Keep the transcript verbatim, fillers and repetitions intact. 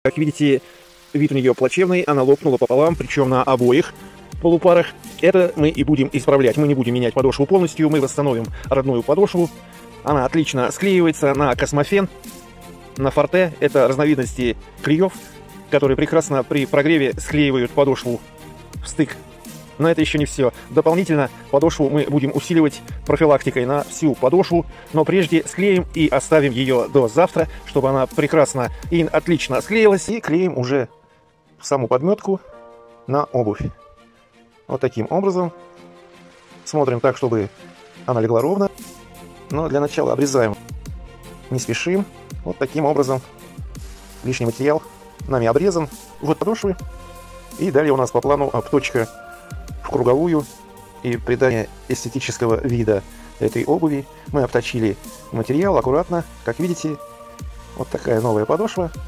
Как видите, вид у нее плачевный, она лопнула пополам, причем на обоих полупарах. Это мы и будем исправлять. Мы не будем менять подошву полностью, мы восстановим родную подошву. Она отлично склеивается на Космофен, на Форте. Это разновидности клеев, которые прекрасно при прогреве склеивают подошву в стык. Но это еще не все. Дополнительно подошву мы будем усиливать профилактикой на всю подошву, но прежде склеим и оставим ее до завтра, чтобы она прекрасно и отлично склеилась. И клеим уже саму подметку на обувь. Вот таким образом. Смотрим так, чтобы она легла ровно. Но для начала обрезаем. Не спешим. Вот таким образом. Лишний материал нами обрезан. Вот подошвы. И далее у нас по плану обточка в круговую и придание эстетического вида этой обуви. Мы обточили материал аккуратно. Как видите, вот такая новая подошва.